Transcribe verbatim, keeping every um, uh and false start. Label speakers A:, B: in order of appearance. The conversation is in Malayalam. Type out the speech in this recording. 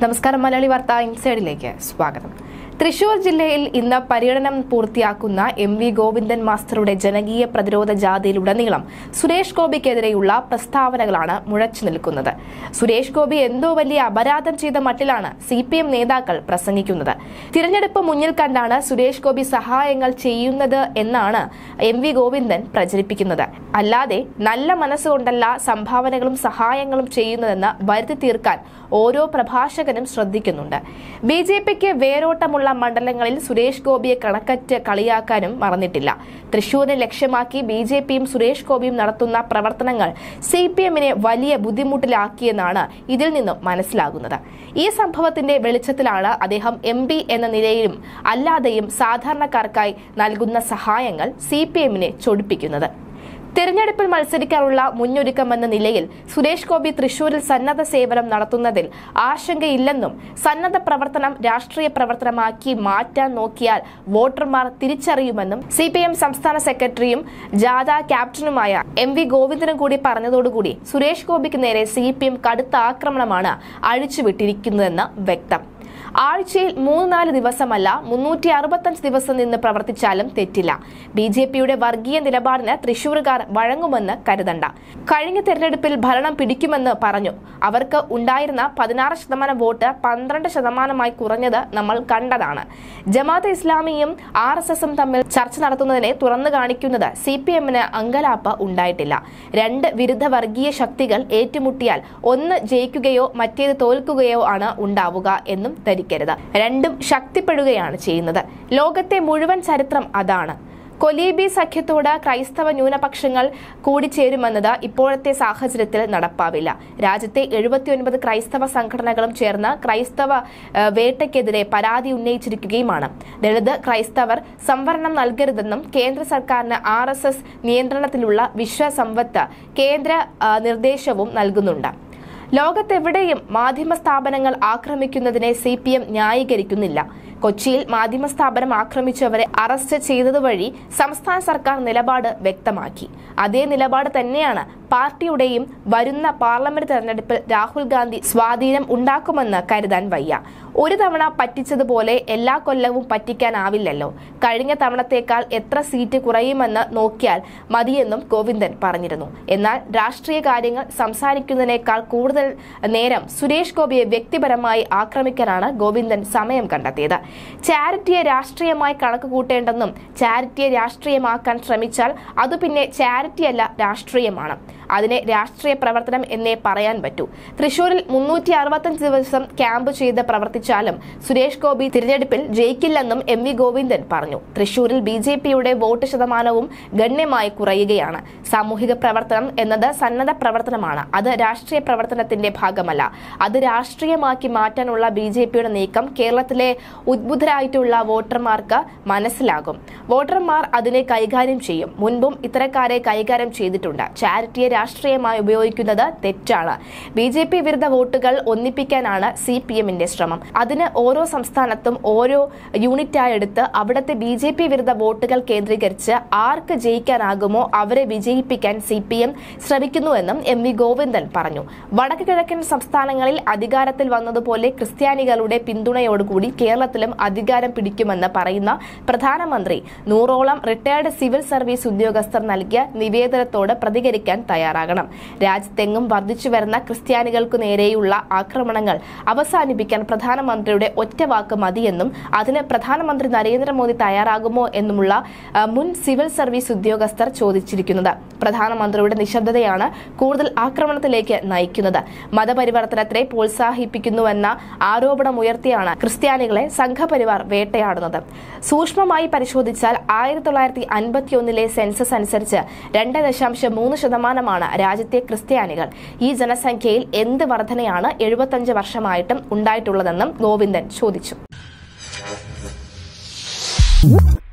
A: നമസ്കാരം. മലയാളി വാർത്ത ഇൻസൈഡിലേക്ക് സ്വാഗതം. തൃശൂർ ജില്ലയിൽ ഇന്ന് പര്യടനം പൂർത്തിയാക്കുന്ന എം വി ഗോവിന്ദൻ മാസ്റ്ററുടെ ജനകീയ പ്രതിരോധ ജാഥയിലുടനീളം സുരേഷ് ഗോപിക്കെതിരെയുള്ള പ്രസ്താവനകളാണ് മുഴച്ചു നിൽക്കുന്നത്. സുരേഷ് ഗോപി എന്തോ വലിയ അപരാധം ചെയ്ത മട്ടിലാണ് സി പി എം നേതാക്കൾ പ്രസംഗിക്കുന്നത്. തിരഞ്ഞെടുപ്പ് മുന്നിൽ കണ്ടാണ് സുരേഷ് ഗോപി സഹായങ്ങൾ ചെയ്യുന്നത് എന്നാണ് എം വി ഗോവിന്ദൻ പ്രചരിപ്പിക്കുന്നത്. അല്ലാതെ നല്ല മനസ്സുകൊണ്ടല്ല സംഭാവനകളും സഹായങ്ങളും ചെയ്യുന്നതെന്ന് വരുത്തി തീർക്കാൻ ഓരോ പ്രഭാഷകനും ശ്രദ്ധിക്കുന്നുണ്ട്. ബി ജെ പിക്ക് വേരോട്ടമുള്ള മണ്ഡലങ്ങളിൽ സുരേഷ് ഗോപിയെ കണക്കറ്റ് കളിയാക്കാനും മറന്നിട്ടില്ല. തൃശൂരിനെ ലക്ഷ്യമാക്കി ബി ജെ പിയും സുരേഷ് ഗോപിയും നടത്തുന്ന പ്രവർത്തനങ്ങൾ സി പി എമ്മിനെ വലിയ ബുദ്ധിമുട്ടിലാക്കിയെന്നാണ് ഇതിൽ നിന്നും മനസ്സിലാകുന്നത്. ഈ സംഭവത്തിന്റെ വെളിച്ചത്തിലാണ് അദ്ദേഹം എം പി എന്ന നിലയിലും അല്ലാതെയും സാധാരണക്കാർക്കായി നൽകുന്ന സഹായങ്ങൾ സി പി എമ്മിനെ ചൊടിപ്പിക്കുന്നത്. തെരഞ്ഞെടുപ്പിൽ മത്സരിക്കാനുള്ള മുന്നൊരുക്കമെന്ന നിലയിൽ സുരേഷ് ഗോപി തൃശൂരിൽ സന്നദ്ധ സേവനം നടത്തുന്നതിൽ ആശങ്കയില്ലെന്നും സന്നദ്ധ പ്രവർത്തനം രാഷ്ട്രീയ പ്രവർത്തനമാക്കി മാറ്റാൻ നോക്കിയാൽ വോട്ടർമാർ തിരിച്ചറിയുമെന്നും സി പി എം സംസ്ഥാന സെക്രട്ടറിയും ജാഥ ക്യാപ്റ്റനുമായ എം വി ഗോവിന്ദനും കൂടി പറഞ്ഞതോടുകൂടി സുരേഷ് ഗോപിക്ക് നേരെ സി പി എം കടുത്ത ആക്രമണമാണ് അഴിച്ചുവിട്ടിരിക്കുന്നതെന്ന് വ്യക്തം. ആഴ്ചയിൽ മൂന്ന് നാല് ദിവസമല്ല മുന്നൂറ്റി അറുപത്തഞ്ച് ദിവസം നിന്ന് പ്രവർത്തിച്ചാലും തെറ്റില്ല. ബി ജെ പിയുടെ വർഗീയ നിലപാടിന് തൃശൂരുകാർ വഴങ്ങുമെന്ന് കരുതണ്ട. കഴിഞ്ഞ തെരഞ്ഞെടുപ്പിൽ ഭരണം പിടിക്കുമെന്ന് പറഞ്ഞു. അവർക്ക് ഉണ്ടായിരുന്ന പതിനാറ് ശതമാനം വോട്ട് പന്ത്രണ്ട് ശതമാനമായി കുറഞ്ഞത് നമ്മൾ കണ്ടതാണ്. ജമാഅത്തെ ഇസ്ലാമിയും ആർ എസ് എസും തമ്മിൽ ചർച്ച നടത്തുന്നതിനെ തുറന്നു കാണിക്കുന്നത് സി പി എമ്മിന് അങ്കലാപ്പ് ഉണ്ടായിട്ടില്ല. രണ്ട് വിരുദ്ധ വർഗീയ ശക്തികൾ ഏറ്റുമുട്ടിയാൽ ഒന്ന് ജയിക്കുകയോ മറ്റേത് തോൽക്കുകയോ ആണ് ഉണ്ടാവുക എന്നും ധരിക്കരുത്. രണ്ടും ശക്തിപ്പെടുകയാണ് ചെയ്യുന്നത്. ലോകത്തെ മുഴുവൻ ചരിത്രം അതാണ്. കൊലീബി സഖ്യത്തോട് ക്രൈസ്തവ ന്യൂനപക്ഷങ്ങൾ കൂടിച്ചേരുമെന്നത് ഇപ്പോഴത്തെ സാഹചര്യത്തിൽ നടപ്പാവില്ല. രാജ്യത്തെ എഴുപത്തിയൊൻപത് ക്രൈസ്തവ സംഘടനകളും ചേർന്ന് ക്രൈസ്തവ വേട്ടയ്ക്കെതിരെ പരാതി ഉന്നയിച്ചിരിക്കുകയുമാണ്. ദളിത് ക്രൈസ്തവർ സംവരണം നൽകരുതെന്നും കേന്ദ്ര സർക്കാരിന് ആർ എസ് എസ് നിയന്ത്രണത്തിലുള്ള വിശ്വസമ്പത്ത് കേന്ദ്ര നിർദ്ദേശവും നൽകുന്നുണ്ട്. ലോകത്തെവിടെയും മാധ്യമ സ്ഥാപനങ്ങൾ ആക്രമിക്കുന്നതിനെ സി പി എം ന്യായീകരിക്കുന്നില്ല. കൊച്ചിയിൽ മാധ്യമ സ്ഥാപനം ആക്രമിച്ചവരെ അറസ്റ്റ് ചെയ്തതുവഴി സംസ്ഥാന സർക്കാർ നിലപാട് വ്യക്തമാക്കി. അതേ നിലപാട് തന്നെയാണ് പാർട്ടിയുടെയും. വരുന്ന പാർലമെന്റ് തെരഞ്ഞെടുപ്പിൽ രാഹുൽ ഗാന്ധി സ്വാധീനം ഉണ്ടാക്കുമെന്ന് കരുതാൻ വയ്യ. ഒരു തവണ പറ്റിച്ചതുപോലെ എല്ലാ കൊല്ലവും പറ്റിക്കാനാവില്ലല്ലോ. കഴിഞ്ഞ തവണത്തേക്കാൾ എത്ര സീറ്റ് കുറയുമെന്ന് നോക്കിയാൽ മതിയെന്നും ഗോവിന്ദൻ പറഞ്ഞിരുന്നു. എന്നാൽ രാഷ്ട്രീയ കാര്യങ്ങൾ സംസാരിക്കുന്നതിനേക്കാൾ കൂടുതൽ നേരം സുരേഷ് ഗോപിയെ വ്യക്തിപരമായി ആക്രമിക്കാനാണ് ഗോവിന്ദൻ സമയം കണ്ടെത്തിയത്. ചാരിറ്റിയെ രാഷ്ട്രീയമായി കണക്ക് കൂട്ടേണ്ടെന്നും ചാരിറ്റിയെ രാഷ്ട്രീയമാക്കാൻ ശ്രമിച്ചാൽ അത് പിന്നെ ചാരിറ്റിയല്ല രാഷ്ട്രീയമാണ്. അതിനെ രാഷ്ട്രീയ പ്രവർത്തനം എന്നേ പറയാൻ പറ്റൂ. തൃശൂരിൽ മുന്നൂറ്റി അറുപത്തഞ്ച് ദിവസം ക്യാമ്പ് ചെയ്ത് പ്രവർത്തിച്ചാലും സുരേഷ് ഗോപി തിരഞ്ഞെടുപ്പിൽ ജയിക്കില്ലെന്നും എം വി ഗോവിന്ദൻ പറഞ്ഞു. തൃശൂരിൽ ബി ജെ പിയുടെ വോട്ട് ശതമാനവും ഗണ്യമായി കുറയുകയാണ്. സാമൂഹിക പ്രവർത്തനം എന്നത് സന്നദ്ധ പ്രവർത്തനമാണ്. അത് രാഷ്ട്രീയ പ്രവർത്തനത്തിന്റെ ഭാഗമല്ല. അത് രാഷ്ട്രീയമാക്കി മാറ്റാനുള്ള ബി ജെ പിയുടെ നീക്കം കേരളത്തിലെ ഉദ്ബുദ്ധരായിട്ടുള്ള വോട്ടർമാർക്ക് മനസ്സിലാകും. വോട്ടർമാർ അതിനെ കൈകാര്യം ചെയ്യും. മുൻപും ഇത്തരക്കാരെ കൈകാര്യം ചെയ്തിട്ടുണ്ട്. ചാരിറ്റിയെ രാഷ്ട്രീയമായി ഉപയോഗിക്കുന്നത് തെറ്റാണ്. ബി ജെ പി വിരുദ്ധ വോട്ടുകൾ ഒന്നിപ്പിക്കാനാണ് സി പി എമ്മിന്റെ ശ്രമം. അതിന് ഓരോ സംസ്ഥാനത്തും ഓരോ യൂണിറ്റായി എടുത്ത് അവിടുത്തെ ബി ജെ പി വിരുദ്ധ വോട്ടുകൾ കേന്ദ്രീകരിച്ച് ആർക്ക് ജയിക്കാനാകുമോ അവരെ വിജയിപ്പിക്കാൻ സി പി എം ശ്രമിക്കുന്നുവെന്നും എം വി ഗോവിന്ദൻ പറഞ്ഞു. വടക്ക് കിഴക്കൻ സംസ്ഥാനങ്ങളിൽ അധികാരത്തിൽ വന്നതുപോലെ ക്രിസ്ത്യാനികളുടെ പിന്തുണയോടുകൂടി കേരളത്തിലും അധികാരം പിടിക്കുമെന്ന് പറയുന്ന പ്രധാനമന്ത്രി നൂറോളം റിട്ടയർഡ് സിവിൽ സർവീസ് ഉദ്യോഗസ്ഥർ നൽകിയ നിവേദനത്തോട് പ്രതികരിക്കാൻ തയ്യാറാകണം. രാജ്യത്തെങ്ങും വർദ്ധിച്ചു വരുന്ന ക്രിസ്ത്യാനികൾക്കു നേരെയുള്ള ആക്രമണങ്ങൾ അവസാനിപ്പിക്കാൻ പ്രധാനമന്ത്രിയുടെ ഒറ്റവാക്ക് മതിയെന്നും അതിന് പ്രധാനമന്ത്രി നരേന്ദ്രമോദി തയ്യാറാകുമോ എന്നുമുള്ള മുൻ സിവിൽ സർവീസ് ഉദ്യോഗസ്ഥർ ചോദിച്ചിരിക്കുന്നത്. പ്രധാനമന്ത്രിയുടെ നിശബ്ദതയാണ് കൂടുതൽ ആക്രമണത്തിലേക്ക് നയിക്കുന്നത്. മതപരിവർത്തനത്തെ പ്രോത്സാഹിപ്പിക്കുന്നുവെന്ന ആരോപണമുയർത്തിയാണ് ക്രിസ്ത്യാനികളെ സംഘപരിവാർ വേട്ടയാടുന്നത്. സൂക്ഷ്മമായി പരിശോധിച്ചാൽ ആയിരത്തി തൊള്ളായിരത്തി അൻപത്തി ഒന്നിലെ സെൻസസ് അനുസരിച്ച് രണ്ട് ദശാംശം മൂന്ന് ശതമാനമാണ് രാജ്യത്തെ ക്രിസ്ത്യാനികൾ. ഈ ജനസംഖ്യയിൽ എന്ത് വർധനയാണ് എഴുപത്തഞ്ച് വർഷമായിട്ടും ഉണ്ടായിട്ടുള്ളതെന്നും ഗോവിന്ദൻ ചോദിച്ചു.